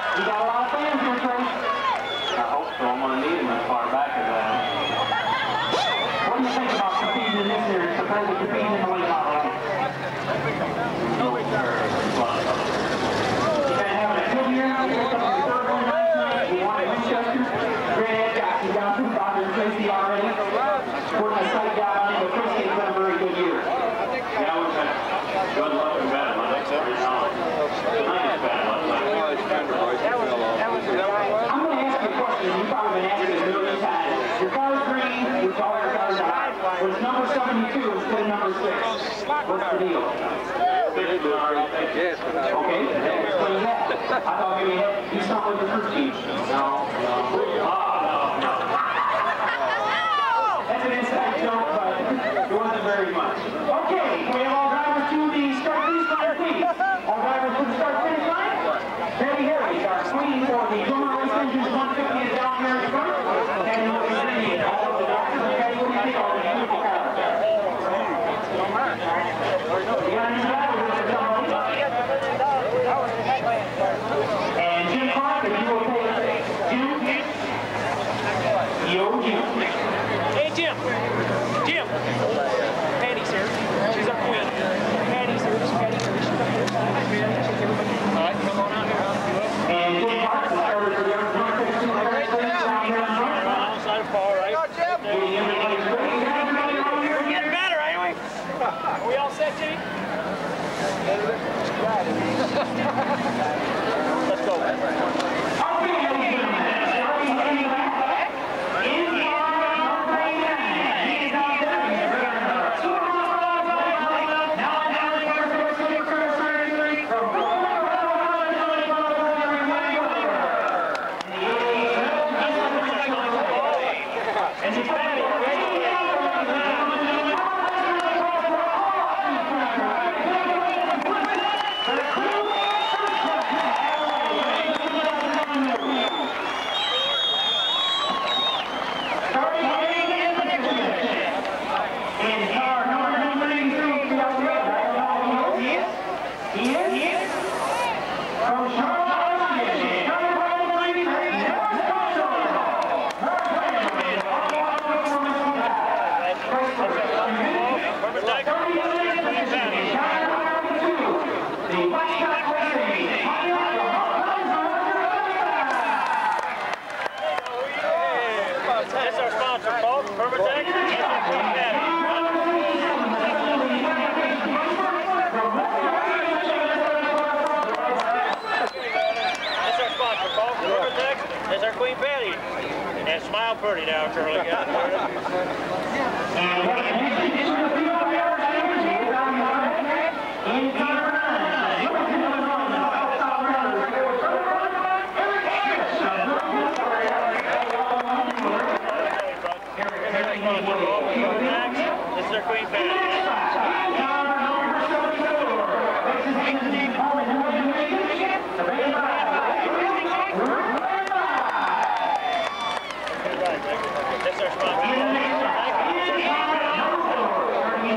You got a lot of fans here, Trace. I hope so. I'm going to need him as far back as that. What do you think about competing in this series compared to competing in the late model? No, sir. You guys having a good year out there? Your third one last night. You won at Winchester. Grant got you down to Dr. Tracy already. Putting a sight down on him, but Tracy has been a very good year. Yeah, we've had good luck and bad luck every now and then. Tonight is bad luck. I'm going to ask you a question. You've probably been asking a million times. Your car's green, which all your cars are. But it's number 72 instead of number 6. What's the deal? Yes. Okay, explain that. I thought maybe you had to do something with the fruit team. No. That's an inside joke, but it wasn't very much. Okay, we have all drivers to the start-finish line, please. All drivers to the start-finish line. Betty Harris, our queen for the Drummer Race Engines 150 is down here in front. And you'll be seeing all of the doctors and Betty, what do you think of the beautiful cars? You got any drivers with the and Jim Clark, if you will take Jim. Yo, Jim. Hey, Jim. Jim. Patty's here. She's our queen. Patty's here. Patty's here. She's up here. All right, come on out here. And Jim Clark, the starter for the other 150 down here in front. Outside of Paul, right? We're getting better, ain't we? Are we all set, Jimmy? Let's go. Okay, ladies and gentlemen, starting in the back, in the That's our sponsor, Paul. Permatech. That's our sponsor, Paul. Permatech. That's our Queen Patty. And smile pretty now, Charlie. This is our Queen Patty. That's our sponsor.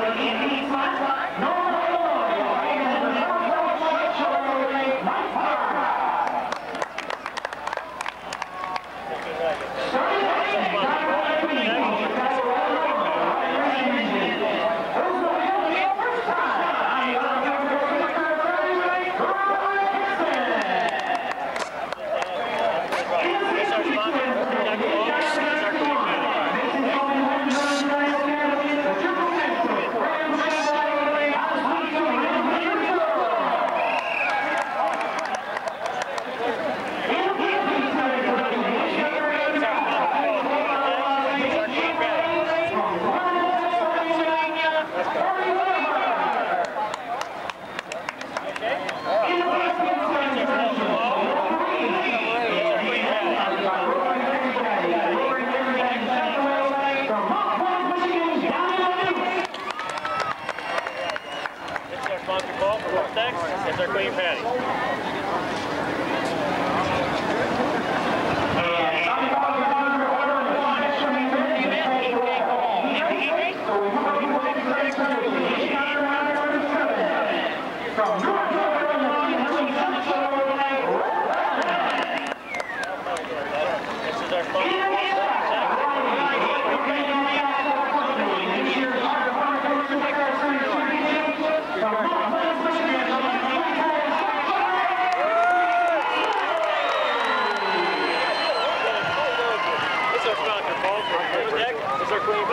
our queen.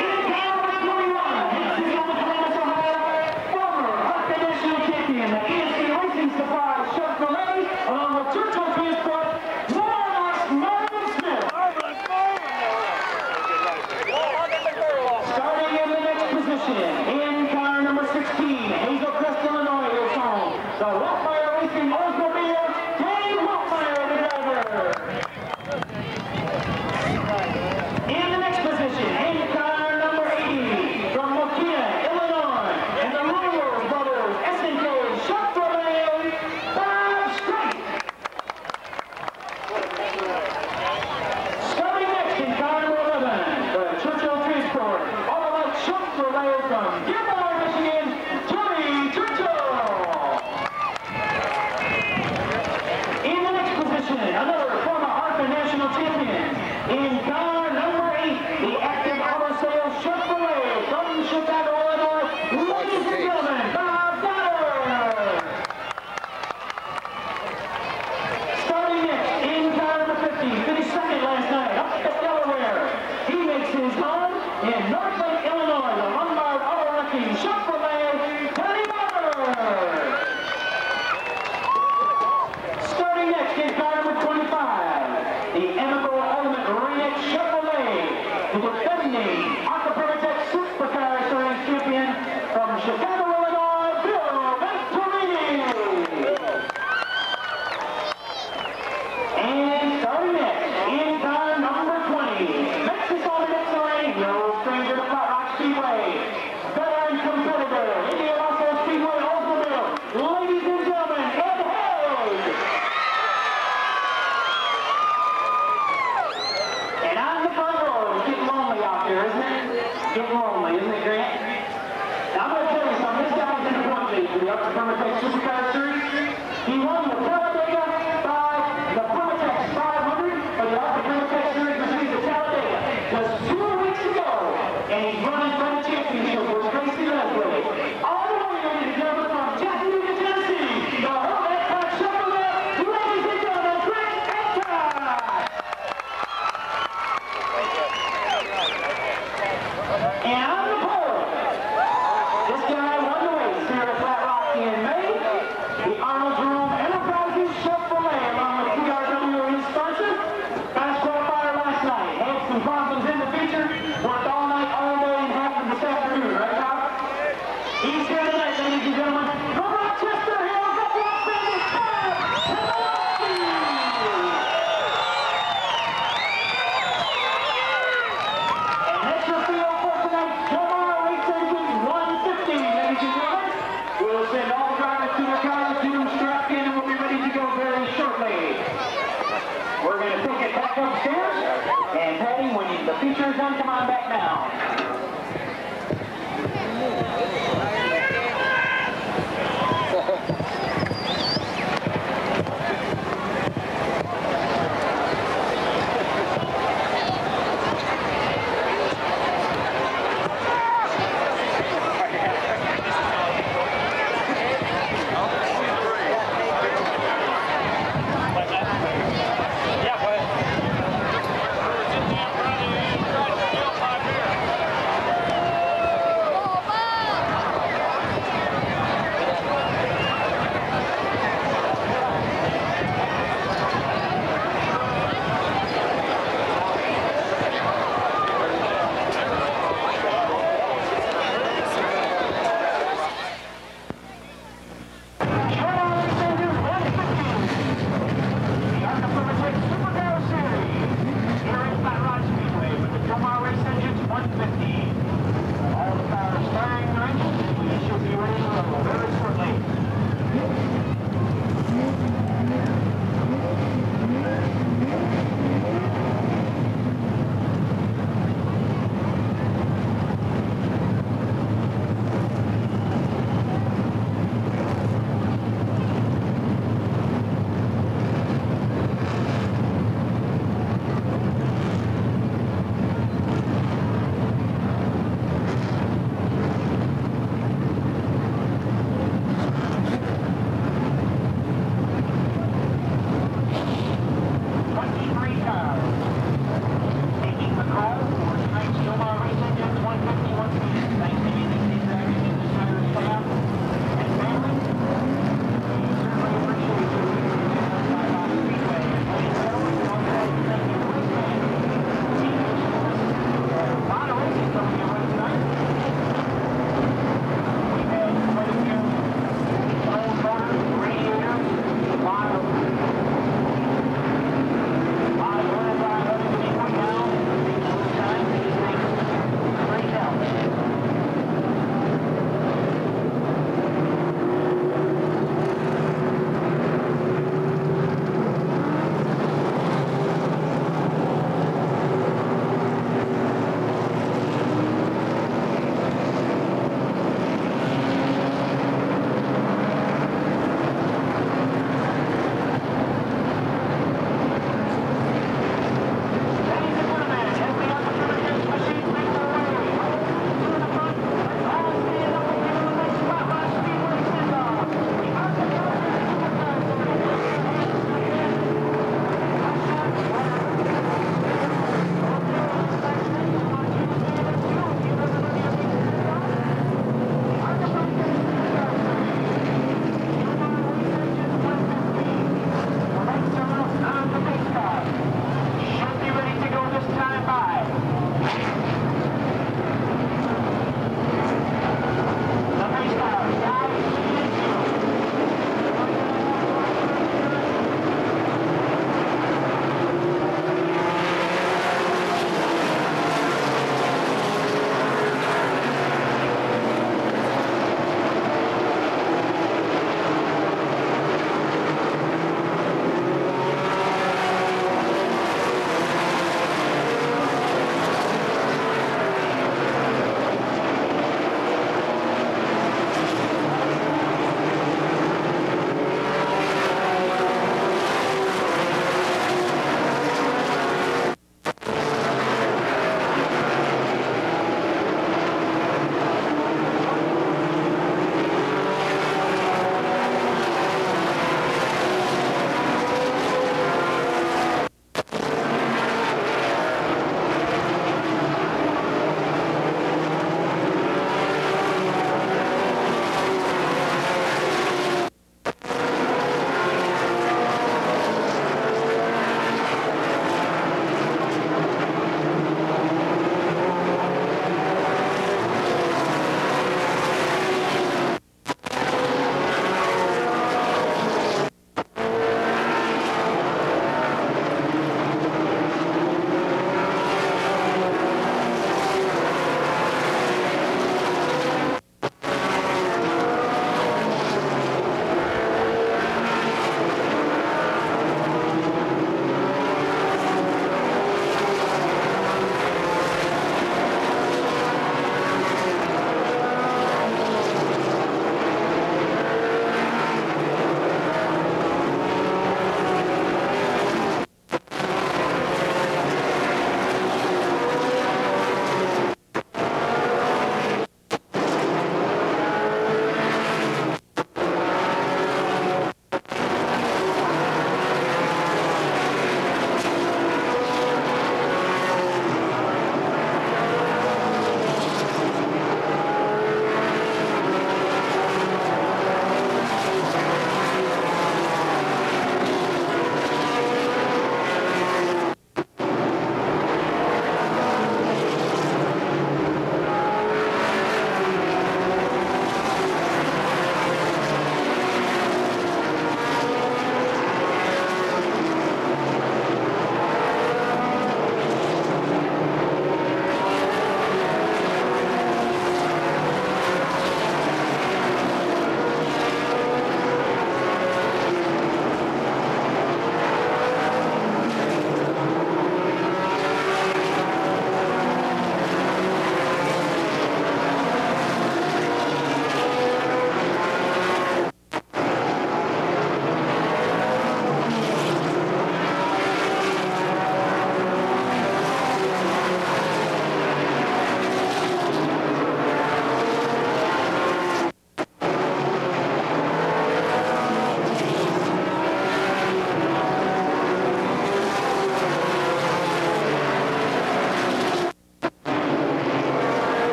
Yeah, go ahead.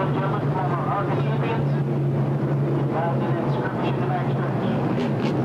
and gentlemen, former ARCA champions, involved in a skirmish in the backstretch.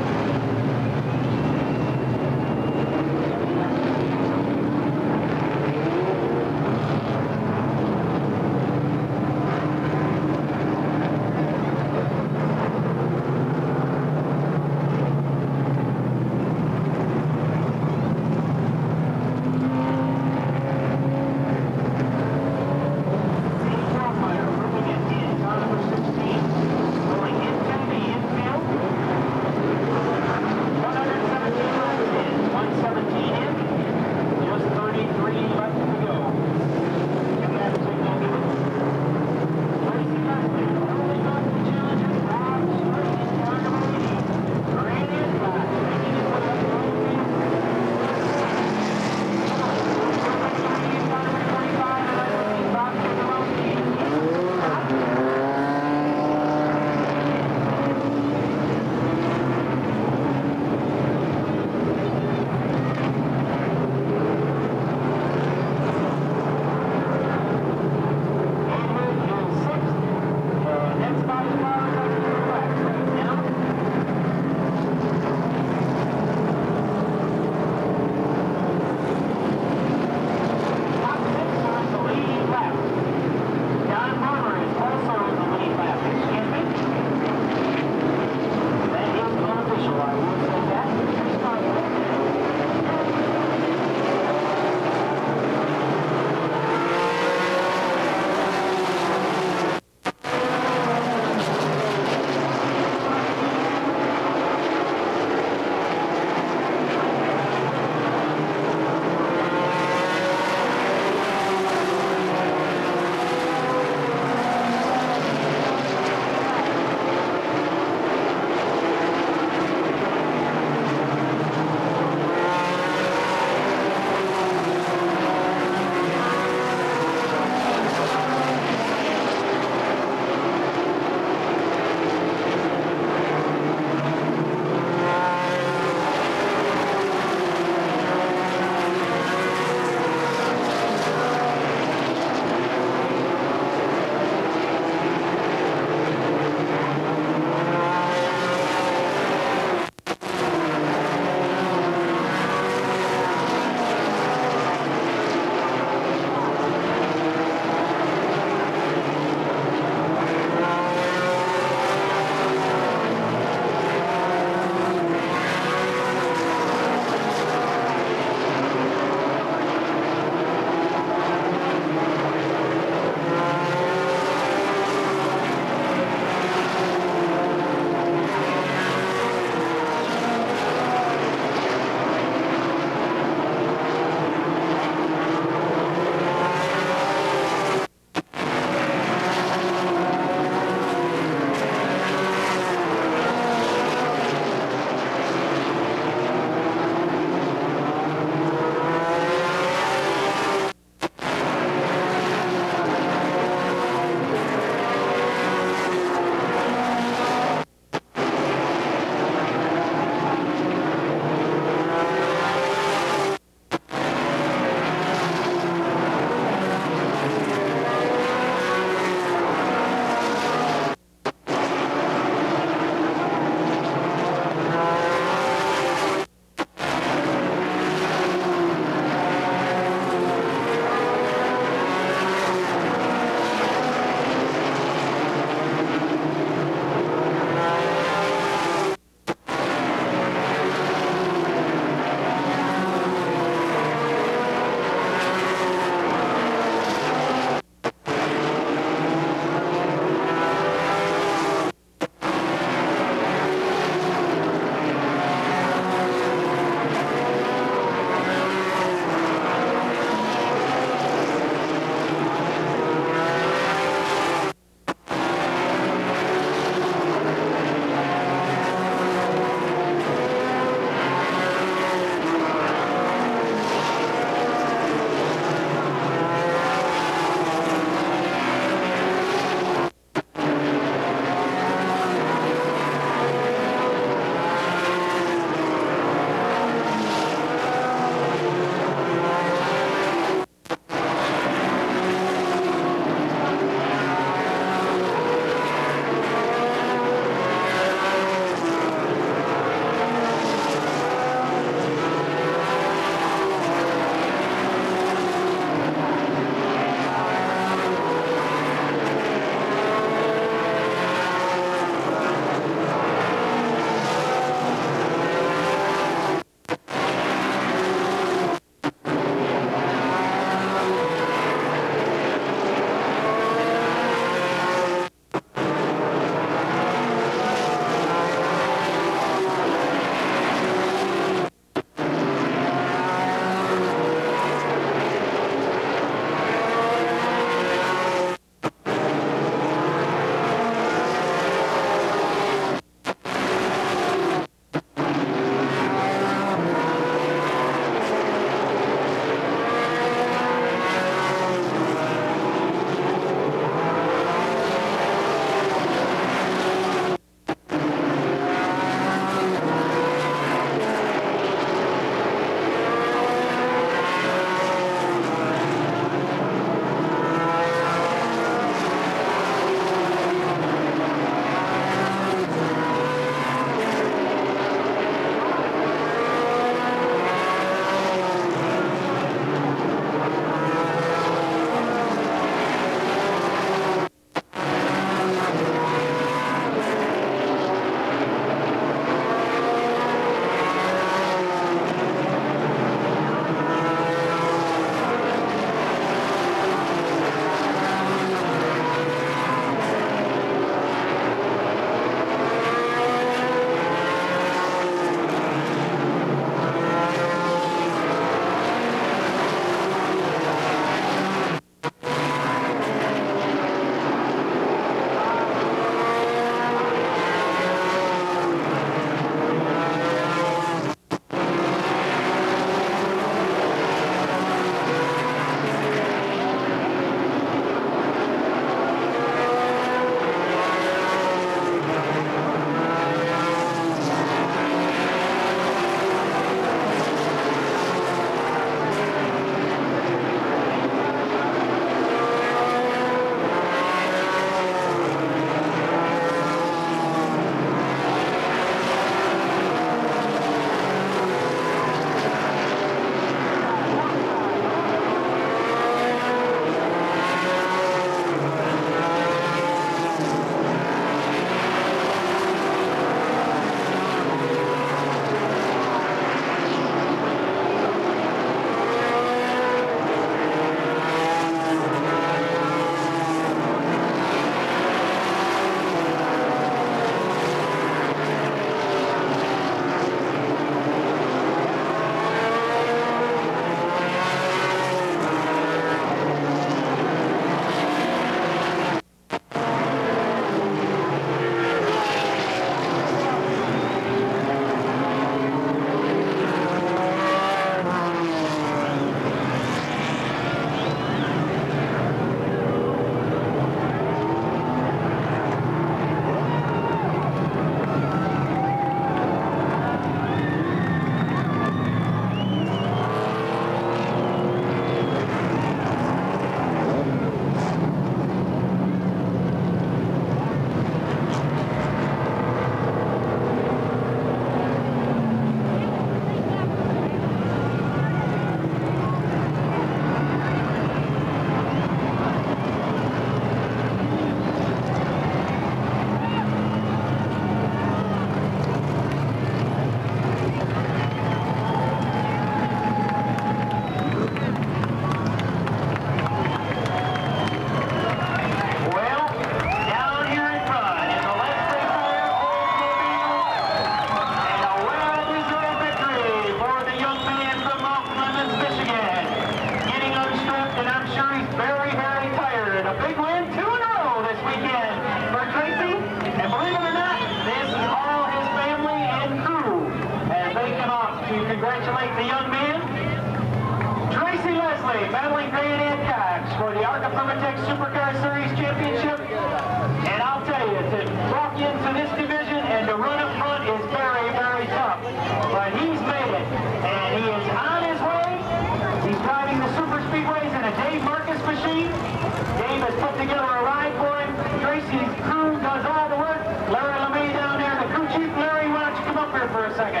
congratulate the young man, Tracy Leslie, battling Grant Adcox for the ARCA Permatex Supercar Series Championship. And I'll tell you, to walk into this division and to run up front is very, very tough. But he's made it, and he is on his way. He's driving the super speedways in a Dave Marcus machine. Dave has put together a ride for him. Tracy's crew does all the work. Larry LeMay down there, the crew chief. Larry, why don't you come up here for a second?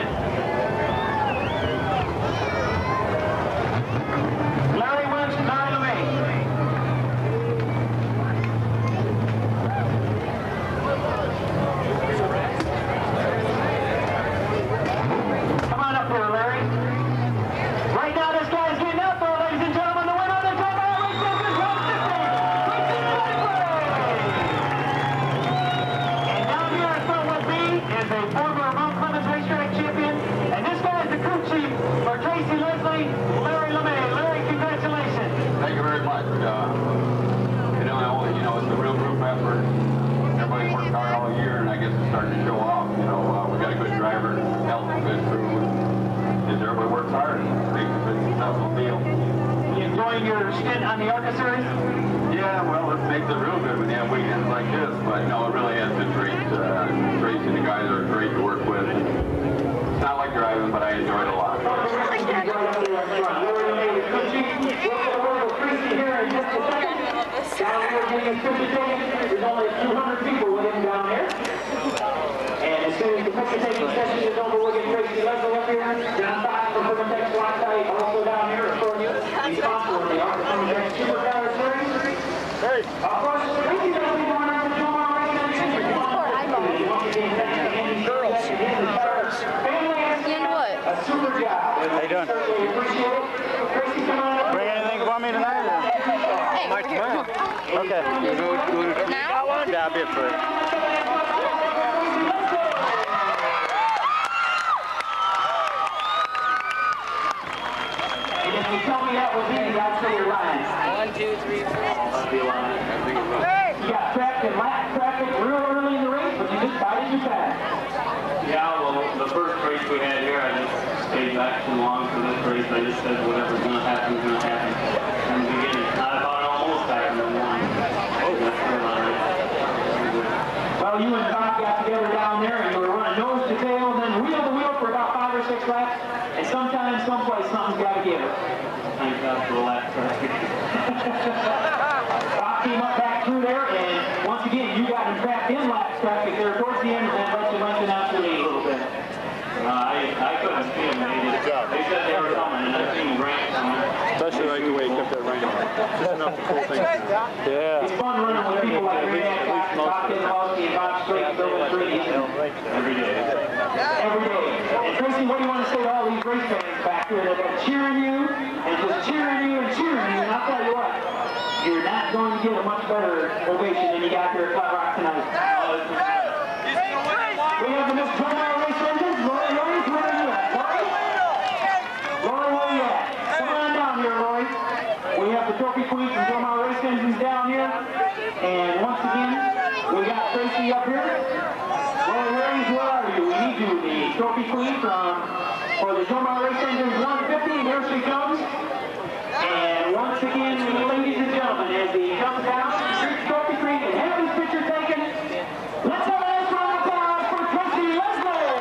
Larry Welch, Larry LeMay. Come on up here, Larry. Right now, this guy's getting up there, ladies and gentlemen. The winner of the Total Race Championship is 150. And down here in front with me is a former Mount Clemens Racetrack champion. And this guy is the crew chief for Tracy Leslie, Larry LeMay. Larry, congratulations. Thank you very much. It's a real group effort. Everybody worked hard all year, and I guess it's starting to show off. We got a good driver, healthy, good crew. Everybody works hard and makes a good successful deal. You enjoying your stint on the ARCA Series? Yeah, well, it makes it real good when you have weekends like this, but no, it really has been great. Tracy and the guys are great to work with. It's not like driving, but I enjoy it a lot. Down here getting his picture taken, there's only 200 people with him down there. And as soon as the picture taking session is over, we'll get Tracy Leslie up here. John Fox from Permatex Flashlight also down here, of course, the sponsor of the ARCA Permatex Supercar Series. Of course, Tracy's going to be going on to Joe Morris and girls. A super job. How you doing? Certainly appreciate it. Tracy, come on up. Bring anything for me tonight? Or? Tomorrow. Okay. Now? Yeah, I'll be up for it. And if you tell me that was easy, I'd say you're lying. 1, 2, 3, 4. You got trapped in lap traffic real early in the race, but you just bided your time. Yeah, well, the first race we had here, I just stayed back too long for this race. I just said whatever's going to happen is going to happen. From the beginning, I thought it almost happened in one. Well, you and Bob got together down there, and you were running nose to tail, and then wheel to wheel for about 5 or 6 laps, and sometimes, someplace, something's got to give. Thank God for the lap traffic. Bob came up back through there, and once again, you got trapped in lap traffic there towards the end, and then let you lengthen out your lead a little bit. I couldn't see them. They said they were coming, and I seen Grant coming. Especially like the way he kept that rain. Just enough to cool things. Yeah. It's fun running with people like Grant Adcox, Bob Keselowski, and Bob Strait, Bill Latrini. Every day. Every day. And Tracy, what do you want to say to all these race fans back here that are cheering you and just cheering you and cheering you? And I'll tell you what, you're not going to get a much better ovation than you got here at Flat Rock tonight. We have the Miss Total Race Engines. Lori, where are you at? Lori? Lori, where are you at? Come on down here, Lori. We have the Trophy Queen from Total Race Engines down here. And once again, we got Tracy up here. Lori, where are you? We need you, the Trophy Queen for the Total Race Engines 150. There she comes. And once again, ladies and gentlemen, as he comes down, Trophy Queen and have his picture taken. Let's have a nice round of applause for Tracy Leslie.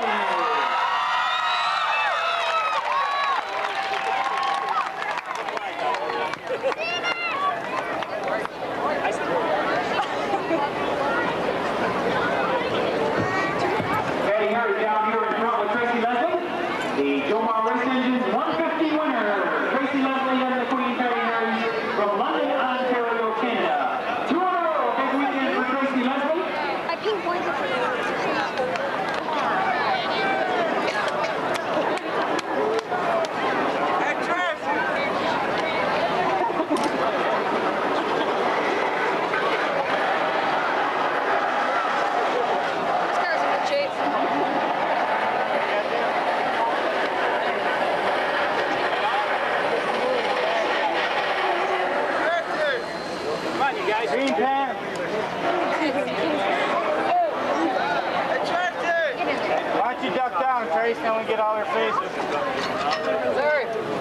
Patty Harry down here in front with Tracy Leslie. The Jomar Race Engines 150 winner, Tracy Leslie and the Queen Patty Harry from London, Ontario, Canada. down, Trace, then we get all their faces. Sorry.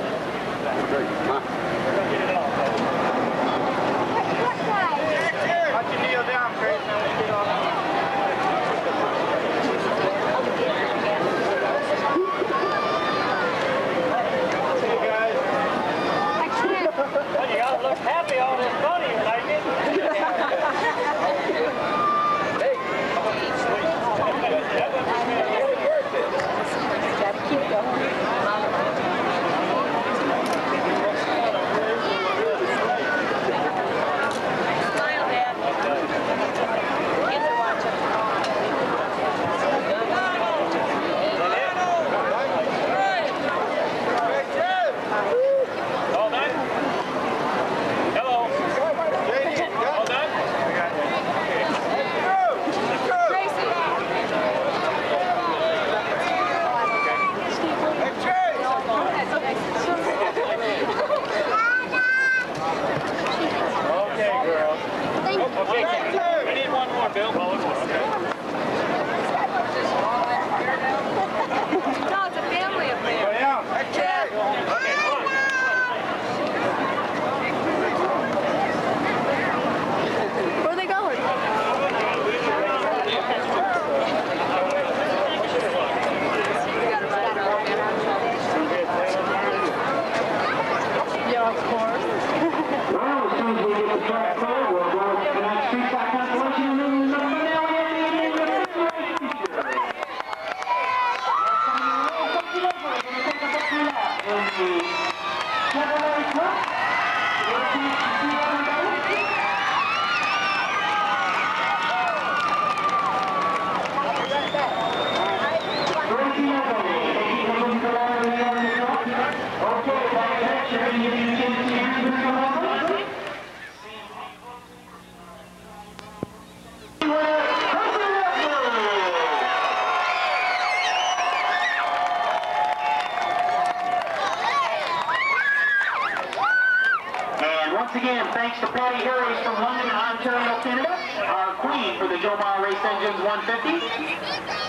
Watch you kneel down, Trace, then we get all that. Well, you gotta look happy all this money, like it. Gotta keep going. Smile, Dad. Kids are watching. All done? Hello. All done? Okay, girls. Okay, we need one more, Bill. No, it's a family affair. Okay, come on. Where are they going? Yeah, of course. Well, as soon as we get the track clear, we'll go to the next street track constellation and then the finale at the end of the race feature. Chevrolet Truck. We'll see everybody. Tracy Evans, taking a look around the truck. Okay, back next, you're going to give you 10 cheers, Mr. Evans. And once again, thanks to Patty Harris from London, Ontario, Canada, our queen for the Joe Ma Race Engines 150.